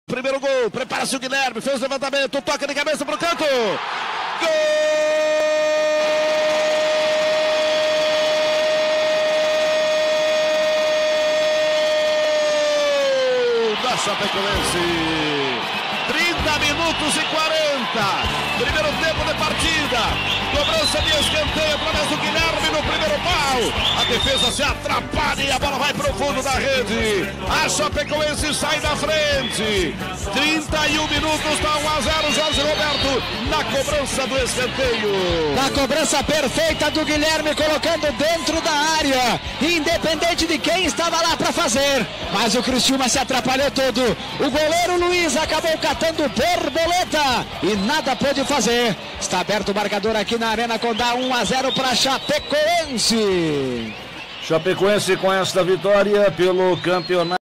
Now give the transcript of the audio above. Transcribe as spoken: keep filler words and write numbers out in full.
Primeiro gol, prepara-se o Guilherme, fez o levantamento, toca de cabeça pro canto. Gol da Chapecoense. trinta minutos e quarenta. Primeiro tempo de partida. Cobrança de escanteio através do Guilherme no primeiro pau. A defesa se atrapalha e a bola vai pro fundo da rede. A Chapecoense sai da frente. trinta e um minutos, está um a zero. Jorge Roberto na cobrança do escanteio. Na cobrança perfeita do Guilherme, colocando dentro da área, independente de quem estava lá para fazer. Mas o Criciúma se atrapalhou todo. O goleiro Luiz acabou catando borboleta e nada pôde fazer. Está aberto o marcador aqui na Arena Condá, um a zero para Chapecoense. Chapecoense com esta vitória pelo campeonato.